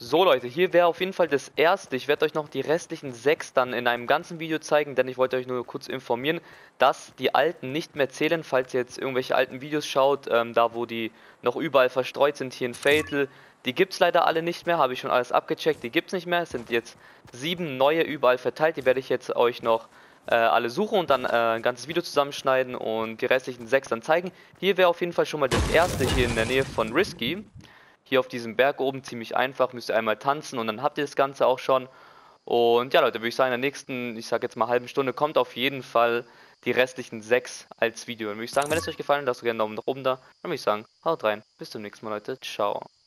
So Leute, hier wäre auf jeden Fall das erste. Ich werde euch noch die restlichen 6 dann in einem ganzen Video zeigen, denn ich wollte euch nur kurz informieren, dass die alten nicht mehr zählen, falls ihr jetzt irgendwelche alten Videos schaut, da wo die noch überall verstreut sind, hier in Fatal. Die gibt es leider alle nicht mehr, habe ich schon alles abgecheckt, die gibt es nicht mehr. Es sind jetzt 7 neue überall verteilt, die werde ich jetzt euch noch alle suchen und dann ein ganzes Video zusammenschneiden und die restlichen 6 dann zeigen. Hier wäre auf jeden Fall schon mal das erste hier in der Nähe von Risky. Hier auf diesem Berg oben ziemlich einfach, müsst ihr einmal tanzen und dann habt ihr das Ganze auch schon. Und ja Leute, würde ich sagen, in der nächsten, ich sag jetzt mal halben Stunde, kommt auf jeden Fall die restlichen 6 als Video. Und würde ich sagen, wenn es euch gefallen hat, lasst gerne einen Daumen nach oben da. Dann würde ich sagen, haut rein. Bis zum nächsten Mal Leute. Ciao.